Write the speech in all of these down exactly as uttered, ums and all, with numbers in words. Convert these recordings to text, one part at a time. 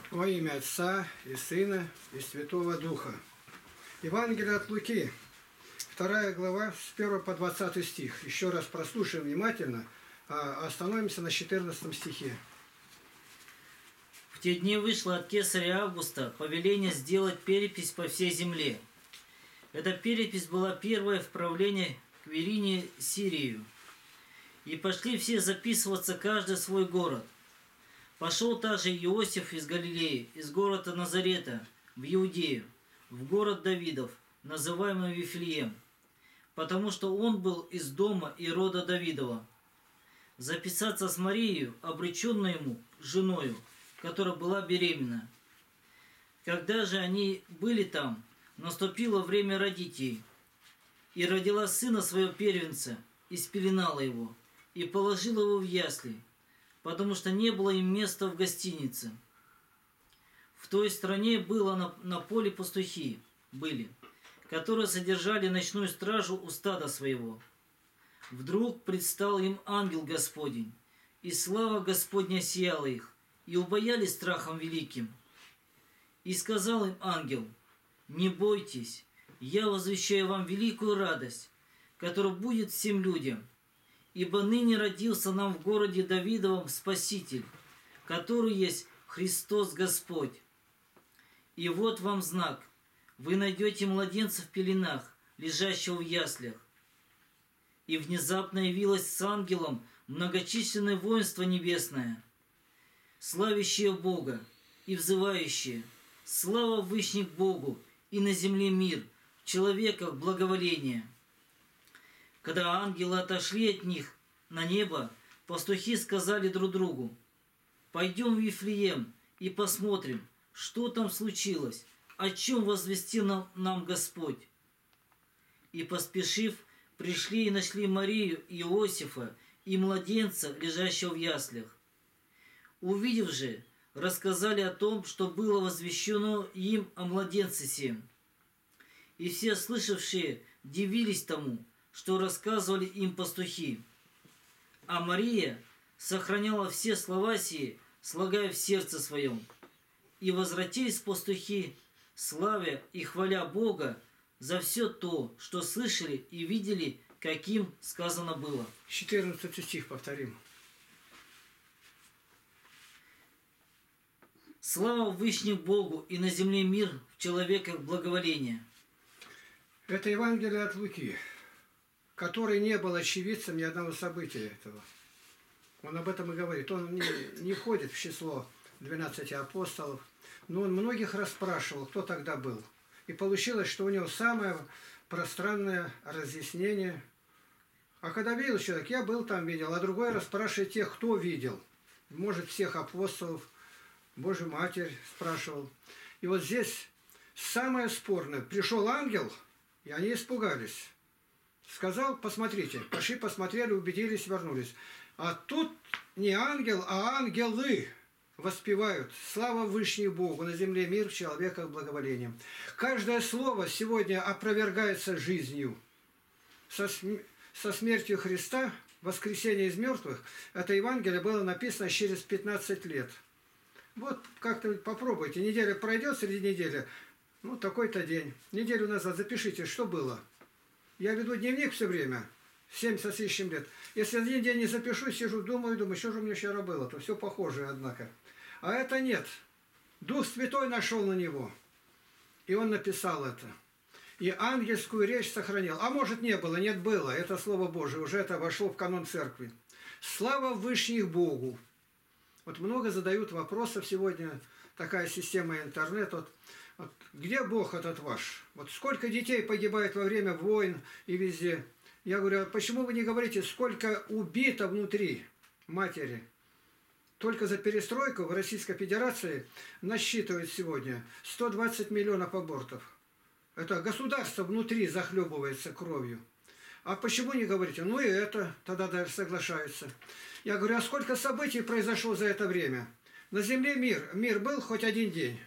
Во имя Отца и Сына и Святого Духа. Евангелие от Луки, вторая глава, с первого по двадцатый стих. Еще раз прослушаем внимательно, а остановимся на четырнадцатом стихе. В те дни вышло от кесаря Августа повеление сделать перепись по всей земле. Эта перепись была первая в правлении Квирине Сирию. И пошли все записываться, каждый в свой город. Пошел также Иосиф из Галилеи, из города Назарета, в Иудею, в город Давидов, называемый Вифлеем, потому что он был из дома и рода Давидова. Записаться с Марией, обреченной ему женою, которая была беременна. Когда же они были там, наступило время родить ей, и родила сына своего первенца, и спеленала его, и положила его в ясли, потому что не было им места в гостинице. В той стране было на, на поле пастухи были, которые содержали ночную стражу у стада своего. Вдруг предстал им ангел Господень, и слава Господня сияла их, и убоялись страхом великим. И сказал им ангел: «Не бойтесь, я возвещаю вам великую радость, которая будет всем людям. Ибо ныне родился нам в городе Давидовом Спаситель, который есть Христос Господь. И вот вам знак: вы найдете младенца в пеленах, лежащего в яслях». И внезапно явилось с ангелом многочисленное воинство небесное, славящее Бога и взывающее: «Слава вышних Богу, и на земле мир, в человеках благоволение». Когда ангелы отошли от них на небо, пастухи сказали друг другу: «Пойдем в Вифлеем и посмотрим, что там случилось, о чем возвестил нам, нам Господь». И, поспешив, пришли и нашли Марию и Иосифа и младенца, лежащего в яслях. Увидев же, рассказали о том, что было возвещено им о младенце сем. И все слышавшие дивились тому, что рассказывали им пастухи. А Мария сохраняла все слова сии, слагая в сердце своем. И возвратились пастухи, славя и хваля Бога за все то, что слышали и видели, каким сказано было. четырнадцатый стих повторим. Слава Вышних Богу, и на земле мир, в человеках благоволение. Это Евангелие от Луки, который не был очевидцем ни одного события этого. Он об этом и говорит. Он не, не входит в число двенадцати апостолов, но он многих расспрашивал, кто тогда был. И получилось, что у него самое пространное разъяснение. А когда видел человек, я был там, видел, а другой расспрашивает тех, кто видел. Может, всех апостолов, Божью Матерь спрашивал. И вот здесь самое спорное. Пришел ангел, и они испугались. Сказал: посмотрите. Пошли, посмотрели, убедились, вернулись. А тут не ангел, а ангелы воспевают: «Слава Вышнему Богу, на земле мир, в человеках благоволением». Каждое слово сегодня опровергается жизнью. Со, см... со смертью Христа, воскресение из мертвых, это Евангелие было написано через пятнадцать лет. Вот как-то попробуйте. Неделя пройдет, среди недели, ну, такой-то день. Неделю назад запишите, что было. Я веду дневник все время, семьдесят с лишним лет. Если один день не запишу, сижу, думаю, думаю, что же у меня вчера было, то все похоже, однако. А это нет. Дух Святой нашел на него. И он написал это. И ангельскую речь сохранил. А может, не было? Нет, было. Это Слово Божие. Уже это вошло в канон церкви. Слава Вышних Богу. Вот много задают вопросов сегодня. Такая система интернет. Вот, вот, где Бог этот ваш? Вот сколько детей погибает во время войн и везде? Я говорю: а почему вы не говорите, сколько убито внутри матери? Только за перестройку в Российской Федерации насчитывает сегодня сто двадцать миллионов абортов. Это государство внутри захлебывается кровью. А почему не говорите? Ну и это, тогда даже соглашаются. Я говорю: а сколько событий произошло за это время? На земле мир. Мир был хоть один день.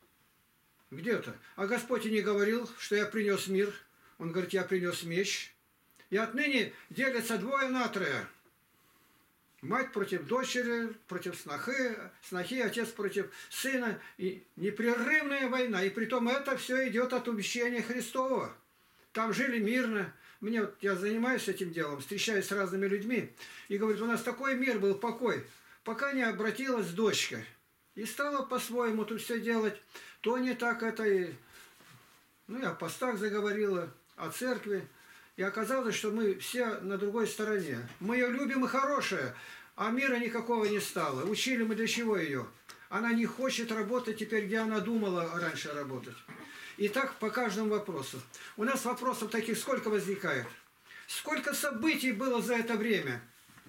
Где-то. А Господь и не говорил, что я принес мир. Он говорит: я принес меч. И отныне делятся двое на трое. Мать против дочери, против снохи, снохи, отец против сына. И непрерывная война. И притом это все идет от убеждения Христова. Там жили мирно. Мне вот, я занимаюсь этим делом, встречаюсь с разными людьми. И говорит, у нас такой мир был, покой. Пока не обратилась дочка. И стала по-своему тут все делать. То не так это и... Ну, я о постах заговорила, о церкви. И оказалось, что мы все на другой стороне. Мы ее любим и хорошая, а мира никакого не стало. Учили мы для чего ее? Она не хочет работать теперь, где она думала раньше работать. И так по каждому вопросу. У нас вопросов таких сколько возникает? Сколько событий было за это время?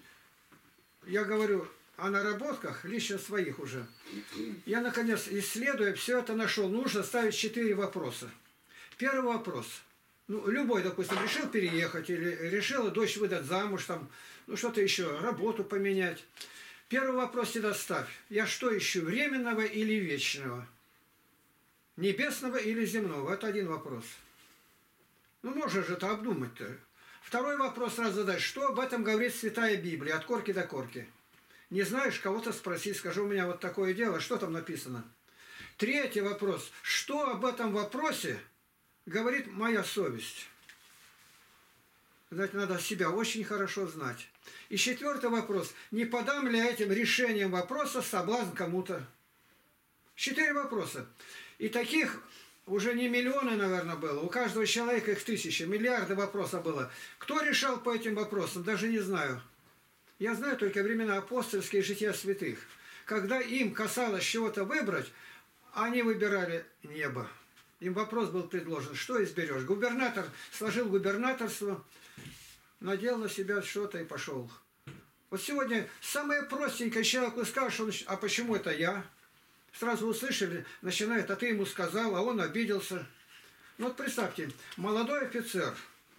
Я говорю о наработках, лично своих уже. Я, наконец, исследуя, все это нашел. Нужно ставить четыре вопроса. Первый вопрос. Ну, любой, допустим, решил переехать или решила дочь выдать замуж, там, ну, что-то еще, работу поменять. Первый вопрос всегда ставь. Я что ищу, временного или вечного? Небесного или земного? Это один вопрос. Ну, можно же это обдумать-то. Второй вопрос сразу задать. Что об этом говорит Святая Библия, от корки до корки? Не знаешь, кого-то спроси, скажи, у меня вот такое дело, что там написано? Третий вопрос. Что об этом вопросе говорит моя совесть? Знаете, надо себя очень хорошо знать. И четвертый вопрос. Не подам ли этим решением вопроса соблазн кому-то? Четыре вопроса. И таких уже не миллионы, наверное, было. У каждого человека их тысячи, миллиарды вопросов было. Кто решал по этим вопросам, даже не знаю. Я знаю только времена апостольские, жития святых. Когда им касалось чего-то выбрать, они выбирали небо. Им вопрос был предложен, что изберешь? Губернатор сложил губернаторство, надел на себя что-то и пошел. Вот сегодня самое простенькое, человеку скажешь, он, а почему это я? Сразу услышали, начинает, а ты ему сказал, а он обиделся. Ну вот представьте, молодой офицер,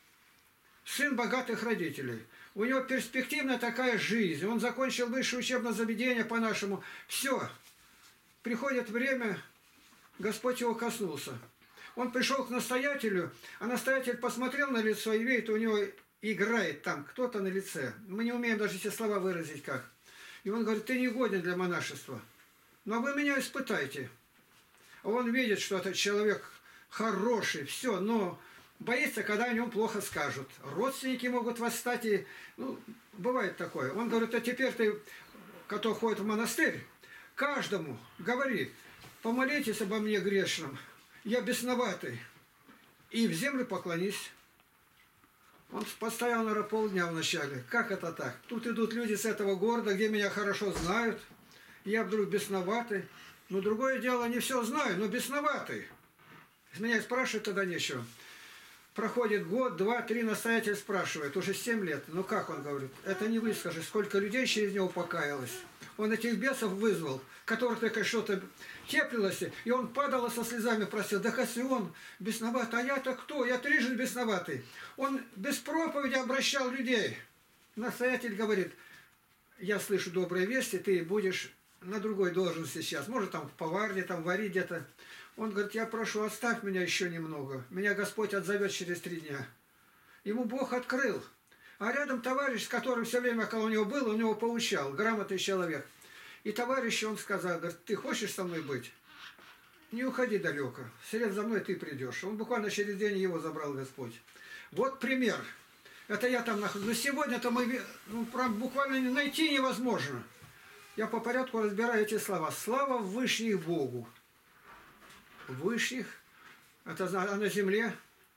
сын богатых родителей, у него перспективная такая жизнь, он закончил высшее учебное заведение по-нашему, все, приходит время, Господь его коснулся. Он пришел к настоятелю, а настоятель посмотрел на лицо и видит, у него играет там кто-то на лице. Мы не умеем даже эти слова выразить как. И он говорит, ты не годен для монашества. Но вы меня испытайте. А он видит, что этот человек хороший, все, но боится, когда о нем плохо скажут. Родственники могут восстать, и, ну, бывает такое. Он говорит, а теперь ты, кто ходит в монастырь, каждому говори, помолитесь обо мне грешном, я бесноватый, и в землю поклонись. Он постоял, наверное, полдня вначале. Как это так? Тут идут люди с этого города, где меня хорошо знают, я вдруг бесноватый. Но другое дело, не все знаю, но бесноватый. С меня спрашивают, тогда нечего. Проходит год, два, три, настоятель спрашивает, уже семь лет. Ну как он говорит? Это не вы скажи, сколько людей через него покаялось. Он этих бесов вызвал, которых только что-то теплилось, и он падал со слезами, просил, да если он бесноватый, а я-то кто? Я трижды бесноватый. Он без проповеди обращал людей. Настоятель говорит, я слышу добрые вести, ты будешь на другой должности сейчас, может там в поварне, там варить где-то. Он говорит, я прошу, оставь меня еще немного. Меня Господь отзовет через три дня. Ему Бог открыл. А рядом товарищ, с которым все время около него был, он его поучал, грамотный человек. И товарищу он сказал, говорит, ты хочешь со мной быть? Не уходи далеко, вслед за мной ты придешь. Он буквально через день его забрал Господь. Вот пример. Это я там нахожусь. Но сегодня-то мы, ну, буквально найти невозможно. Я по порядку разбираю эти слова. Слава Вышних Богу. Вышних, это а на земле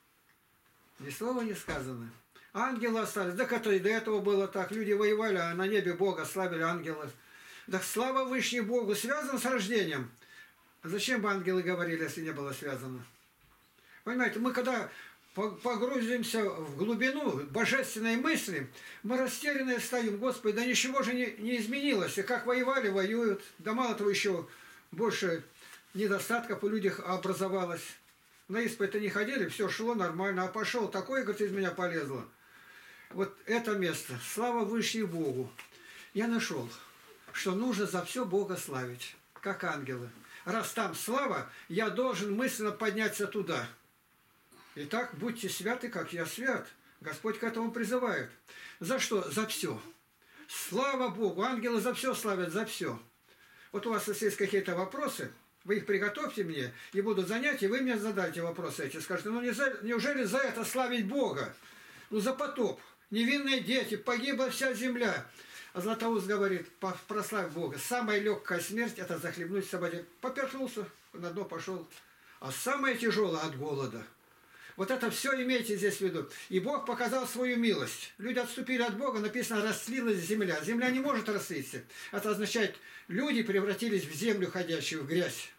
ни слова не сказано. Ангелы остались. Так это и до этого было так. Люди воевали, а на небе Бога славили ангелы. Так слава Вышних Богу связан с рождением. Зачем бы ангелы говорили, если не было связано? Понимаете, мы когда погрузимся в глубину божественной мысли, мы растерянные стоим. Господи, да ничего же не, не изменилось. И как воевали, воюют. Да мало того, еще больше недостатков у людях образовалось. На исповедь-то не ходили, все шло нормально. А пошел такой, говорит, из меня полезло. Вот это место. Слава Вышних Богу. Я нашел, что нужно за все Бога славить, как ангелы. Раз там слава, я должен мысленно подняться туда. Итак, будьте святы, как я свят. Господь к этому призывает. За что? За все. Слава Богу! Ангелы за все славят, за все. Вот у вас, если есть какие-то вопросы, вы их приготовьте мне, и будут занятия, вы мне задайте вопросы эти. Скажите, ну не за, неужели за это славить Бога? Ну за потоп. Невинные дети, погибла вся земля. А Златоуст говорит, прославь Бога. Самая легкая смерть – это захлебнуться в воде. Поперхнулся, на дно пошел. А самое тяжелое – от голода. Вот это все имейте здесь в виду. И Бог показал свою милость. Люди отступили от Бога, написано, расслилась земля. Земля не может расслиться. Это означает, люди превратились в землю ходящую, в грязь.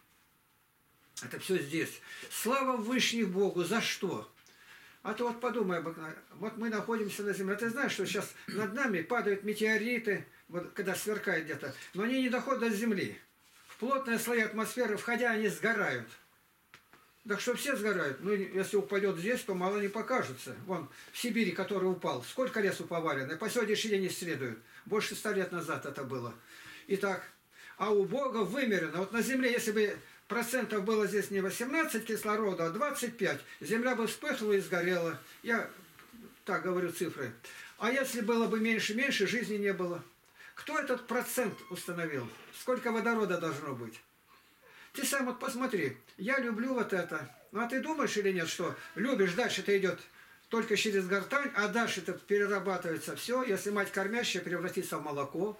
Это все здесь. Слава Вышних Богу. За что? А то вот подумай, вот мы находимся на земле. Ты знаешь, что сейчас над нами падают метеориты, вот когда сверкает где-то, но они не доходят до земли. В плотные слои атмосферы, входя, они сгорают. Так что все сгорают. Ну, если упадет здесь, то мало не покажется. Вон, в Сибири, который упал, сколько лесу повалено, по сегодняшний день исследуют. Больше ста лет назад это было. Итак, а у Бога вымерено. Вот на земле, если бы процентов было здесь не восемнадцать кислорода, а двадцать пять, земля бы вспыхнула и сгорела. Я так говорю цифры. А если было бы меньше-меньше, жизни не было. Кто этот процент установил? Сколько водорода должно быть? Ты сам вот посмотри. Я люблю вот это. Ну а ты думаешь или нет, что любишь, дальше это идет только через гортань, а дальше это перерабатывается все. Если мать кормящая превратится в молоко.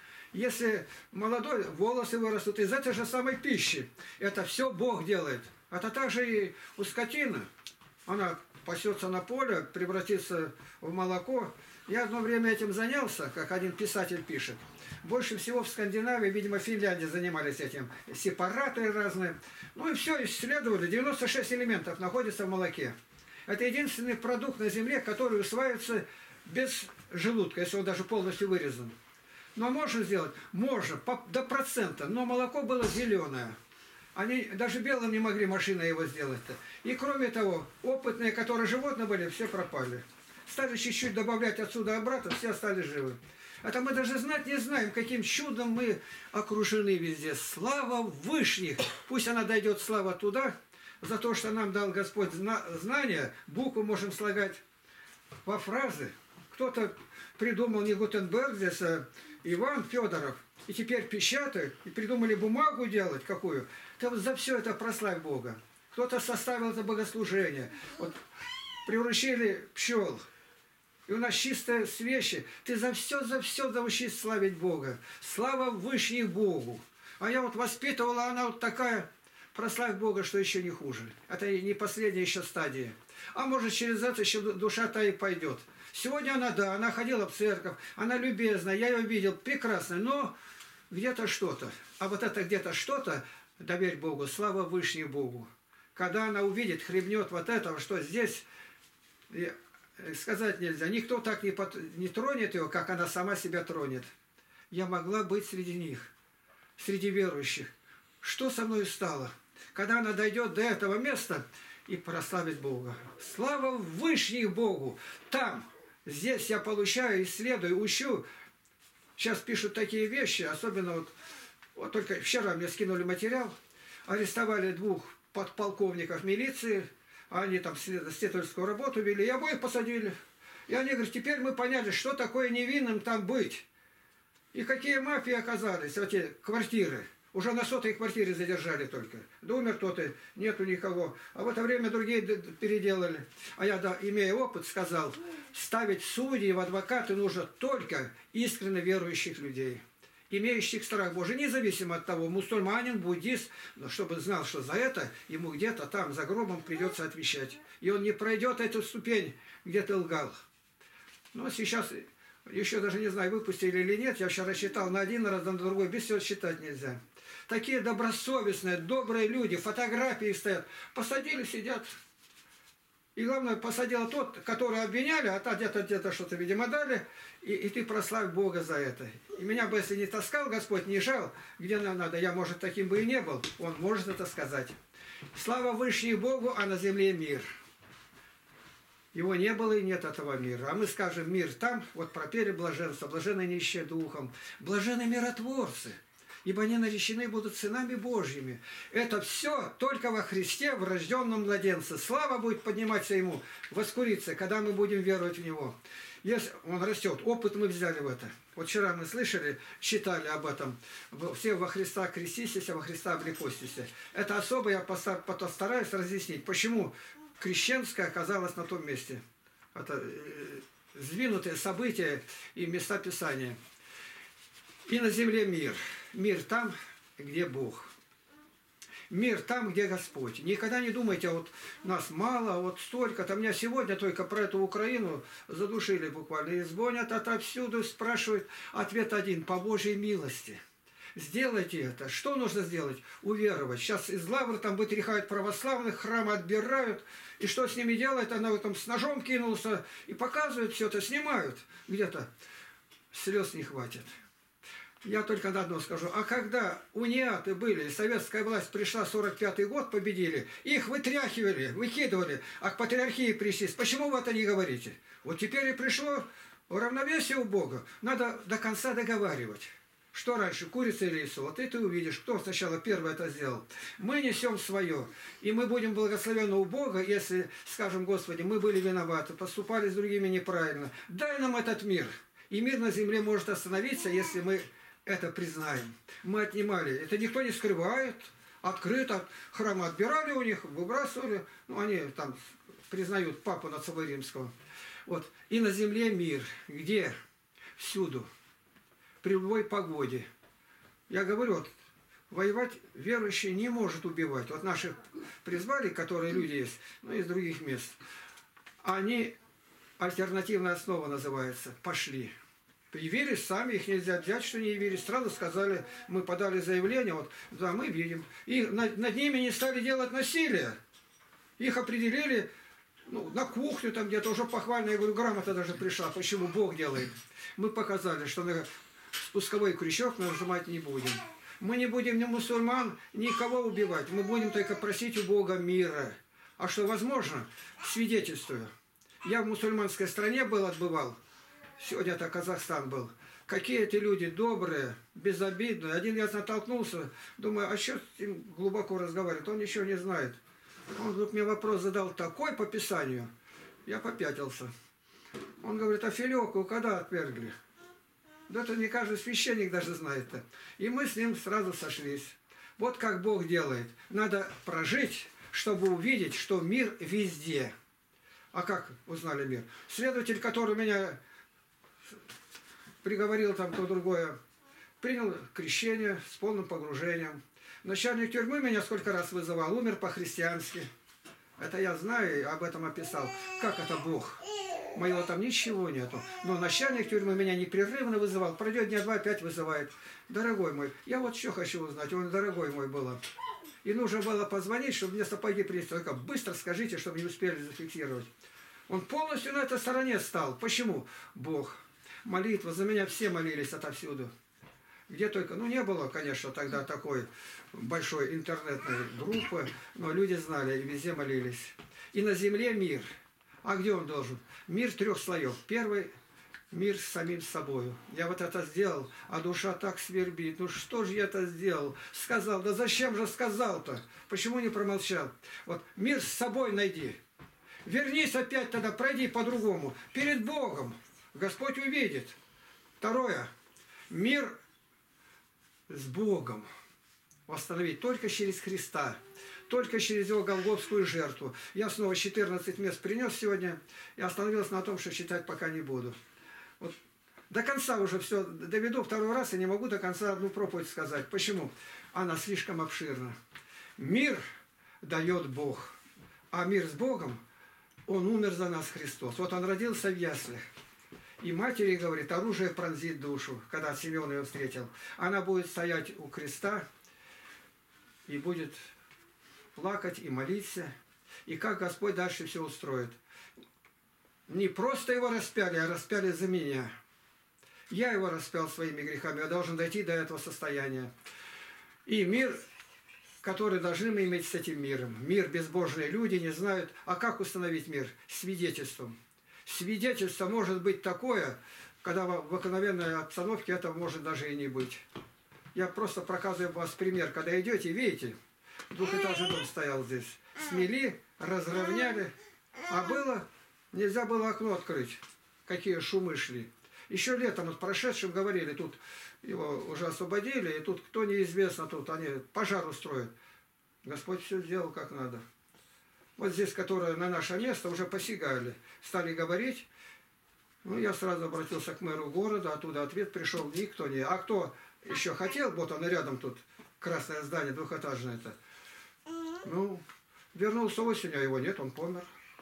Если молодой, волосы вырастут из этой же самой пищи. Это все Бог делает. Это также и у скотины. Она пасется на поле, превратится в молоко. Я одно время этим занялся, как один писатель пишет. Больше всего в Скандинавии, видимо, в Финляндии занимались этим. Сепараторы разные. Ну и все исследовали. девяносто шесть элементов находится в молоке. Это единственный продукт на земле, который усваивается без желудка, если он даже полностью вырезан. Но можно сделать? Можно, до процента. Но молоко было зеленое. Они даже белым не могли машина его сделать-то. И кроме того, опытные, которые животные были, все пропали. Стали чуть-чуть добавлять отсюда обратно, все остались живы. Это мы даже знать не знаем, каким чудом мы окружены везде. Слава Вышних! Пусть она дойдет, слава, туда, за то, что нам дал Господь знания. Буквы можем слагать во фразы. Кто-то придумал не Гутенберг здесь, а Иван Федоров. И теперь печатают, и придумали бумагу делать какую. Ты вот за все это прославь Бога. Кто-то составил это богослужение. Вот приручили пчел. И у нас чистые свечи. Ты за все, за все научись славить Бога. Слава Вышних Богу. А я вот воспитывала, она вот такая, прославь Бога, что еще не хуже. Это не последняя еще стадия. А может, через это еще душа-то и пойдет. Сегодня она, да, она ходила в церковь, она любезная, я ее видел, прекрасная, но где-то что-то. А вот это где-то что-то, доверь Богу, слава Вышних Богу. Когда она увидит, хлебнет вот этого, что здесь... Сказать нельзя. Никто так не, под, не тронет его, как она сама себя тронет. Я могла быть среди них, среди верующих. Что со мной стало? Когда она дойдет до этого места и прославит Бога. Слава Вышних Богу! Там, здесь я получаю, исследую, учу. Сейчас пишут такие вещи, особенно вот, вот только вчера мне скинули материал. Арестовали двух подполковников милиции. Они там следовательскую работу вели, и обоих посадили. И они говорят, теперь мы поняли, что такое невинным там быть. И какие мафии оказались, эти квартиры. Уже на сотой квартире задержали только. Да умер кто-то, нету никого. А в это время другие переделали. А я, да, имея опыт, сказал, ставить судьи в адвокаты нужно только искренне верующих людей, имеющих страх Божий, независимо от того, мусульманин, буддист, но чтобы знал, что за это ему где-то там за гробом придется отвечать. И он не пройдет эту ступень, где ты лгал. Но сейчас, еще даже не знаю, выпустили или нет, я вчера считал на один раз, на другой, без всего считать нельзя. Такие добросовестные, добрые люди, фотографии стоят, посадили, сидят. И главное, посадила тот, который обвиняли, а та где-то где-то что-то, видимо, дали, и, и ты прославь Бога за это. И меня бы, если не таскал Господь, не жал, где нам надо, я, может, таким бы и не был, Он может это сказать. Слава Вышних Богу, а на земле мир. Его не было и нет этого мира. А мы скажем, мир там, вот пропели блаженство, блаженны нищие духом, блаженны миротворцы, ибо они наречены будут сынами Божьими. Это все только во Христе, в рожденном младенце. Слава будет подниматься Ему, воскуриться, когда мы будем веровать в Него. Если он растет, опыт мы взяли в это. Вот вчера мы слышали, читали об этом. Все во Христа креститесь, а во Христа облекостись. Это особо я постараюсь разъяснить, почему крещенское оказалось на том месте. Это сдвинутые события и места Писания. И на земле мир. Мир там, где Бог. Мир там, где Господь. Никогда не думайте, вот нас мало, вот столько-то. Меня сегодня только про эту Украину задушили буквально. И звонят отовсюду, спрашивают. Ответ один. По Божьей милости. Сделайте это. Что нужно сделать? Уверовать. Сейчас из лавры там вытряхают православных, храмы отбирают. И что с ними делает? Она там с ножом кинулся и показывают все это, снимают где-то. Слез не хватит. Я только на одно скажу. А когда униаты были, советская власть пришла, сорок пятый год, победили, их вытряхивали, выкидывали, а к патриархии пришли. Почему вы это не говорите? Вот теперь и пришло равновесие у Бога. Надо до конца договаривать. Что раньше, курица или яйцо? Вот и ты увидишь, кто сначала первый это сделал. Мы несем свое. И мы будем благословенны у Бога, если скажем: Господи, мы были виноваты, поступали с другими неправильно. Дай нам этот мир. И мир на земле может остановиться, если мы это признаем. Мы отнимали. Это никто не скрывает. Открыто. Храмы отбирали у них, выбрасывали. Ну, они там признают папу над Римского. Вот. И на земле мир. Где? Всюду. При любой погоде. Я говорю, вот, воевать верующий не может убивать. Вот наших призвали, которые люди есть, ну, из других мест. Они, альтернативная основа называется, пошли. Явились сами, их нельзя взять, что не явились. Сразу сказали, мы подали заявление, вот, да, мы видим. И над, над ними не стали делать насилие. Их определили, ну, на кухню там где-то, уже похвально, я говорю, грамота даже пришла, почему Бог делает. Мы показали, что на спусковой крючок нажимать не будем. Мы не будем ни мусульман, никого убивать. Мы будем только просить у Бога мира. А что возможно, свидетельствую. Я в мусульманской стране был, отбывал. Сегодня это Казахстан был. Какие эти люди добрые, безобидные. Один я натолкнулся, думаю, а что с ним глубоко разговаривать? Он ничего не знает. Он вдруг мне вопрос задал такой по Писанию. Я попятился. Он говорит, а Филёку когда отвергли? Да это не каждый священник даже знает-то. И мы с ним сразу сошлись. Вот как Бог делает. Надо прожить, чтобы увидеть, что мир везде. А как узнали мир? Следователь, который меня приговорил там то другое, принял крещение с полным погружением. Начальник тюрьмы меня сколько раз вызывал, умер по-христиански. Это я знаю и об этом описал. Как это Бог? Моего там ничего нету. Но начальник тюрьмы меня непрерывно вызывал. Пройдет дня два, опять вызывает. Дорогой мой, я вот что хочу узнать. Он, дорогой мой, было. И нужно было позвонить, чтобы мне сапоги принести. Только быстро скажите, чтобы не успели зафиксировать. Он полностью на этой стороне стал. Почему? Бог. Молитва. За меня все молились отовсюду. Где только... Ну, не было, конечно, тогда такой большой интернетной группы. Но люди знали и везде молились. И на земле мир. А где он должен? Мир трех слоев. Первый – мир с самим собою. Я вот это сделал, а душа так свербит. Ну что же я это сделал? Сказал. Да зачем же сказал-то? Почему не промолчал? Вот мир с собой найди. Вернись опять тогда, пройди по-другому. Перед Богом. Господь увидит. Второе. Мир с Богом. Восстановить только через Христа. Только через его голгофскую жертву. Я снова четырнадцать мест принес сегодня и остановился на том, что читать пока не буду. Вот до конца уже все доведу второй раз и не могу до конца одну проповедь сказать. Почему? Она слишком обширна. Мир дает Бог. А мир с Богом, он умер за нас, Христос. Вот он родился в яслях. И матери говорит, оружие пронзит душу, когда Симеон ее встретил. Она будет стоять у креста и будет плакать и молиться. И как Господь дальше все устроит. Не просто его распяли, а распяли за меня. Я его распял своими грехами. Я должен дойти до этого состояния. И мир, который должны мы иметь с этим миром. Мир безбожные люди не знают. А как установить мир? Свидетельством. Свидетельство может быть такое, когда в обыкновенной обстановке этого может даже и не быть. Я просто показываю вам пример. Когда идете, видите, двухэтажный дом стоял здесь. Смели, разровняли. А было, нельзя было окно открыть. какие шумы шли. Еще летом вот прошедшим говорили, тут его уже освободили, и тут кто неизвестно, тут они пожар устроят. Господь все сделал как надо. Вот здесь, которые на наше место уже посягали, стали говорить. Ну, я сразу обратился к мэру города, оттуда ответ пришел, никто не... А кто еще хотел, вот он рядом тут, красное здание двухэтажное это. Ну, вернулся осенью, а его нет, он помер.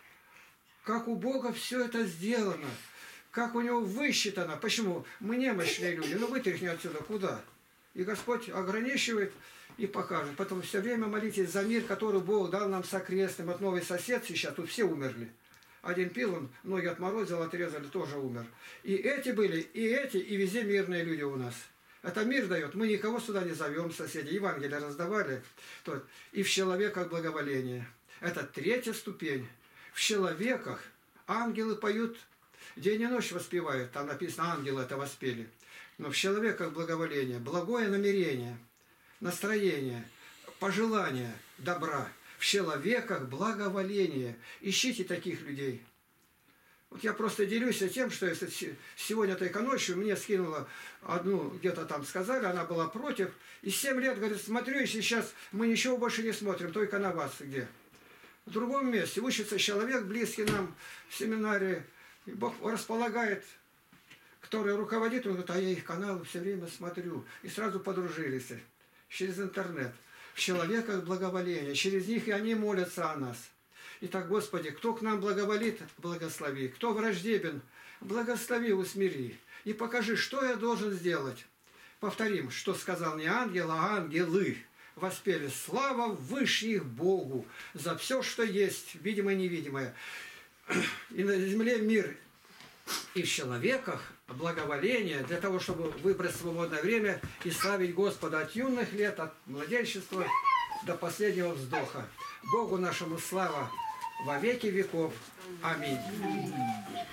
Как у Бога все это сделано, как у него высчитано. Почему? Мы немощные люди, ну вытряхни отсюда, куда? И Господь ограничивает и покажет. Поэтому все время молитесь за мир, который Бог дал нам сокрестным. Вот новый сосед сейчас, тут все умерли. Один пил, он ноги отморозил, отрезали, тоже умер. И эти были, и эти, и везде мирные люди у нас. Это мир дает. Мы никого сюда не зовем, соседи. Евангелие раздавали. И в человеках благоволение. Это третья ступень. В человеках ангелы поют, день и ночь воспевают. Там написано, ангелы это воспели. Но в человеках благоволение, благое намерение, настроение, пожелание добра. В человеках благоволение. Ищите таких людей. Вот я просто делюсь тем, что если сегодня только ночью мне скинула одну, где-то там сказали, она была против. И семь лет, говорит, смотрю, и сейчас мы ничего больше не смотрим, только на вас где. В другом месте учится человек, близкий нам в семинаре, и Бог располагает, который руководит, он говорит, а я их каналы все время смотрю. И сразу подружились через интернет. В человеках благоволение, через них и они молятся о нас. Итак, Господи, кто к нам благоволит, благослови. Кто враждебен, благослови, усмири. И покажи, что я должен сделать. Повторим, что сказал не ангел, а ангелы. Воспели слава высших Богу за все, что есть, видимое и невидимое. И на земле мир, и в человеках благоволение для того, чтобы выбрать свободное время и славить Господа от юных лет, от младенчества до последнего вздоха. Богу нашему слава во веки веков. Аминь.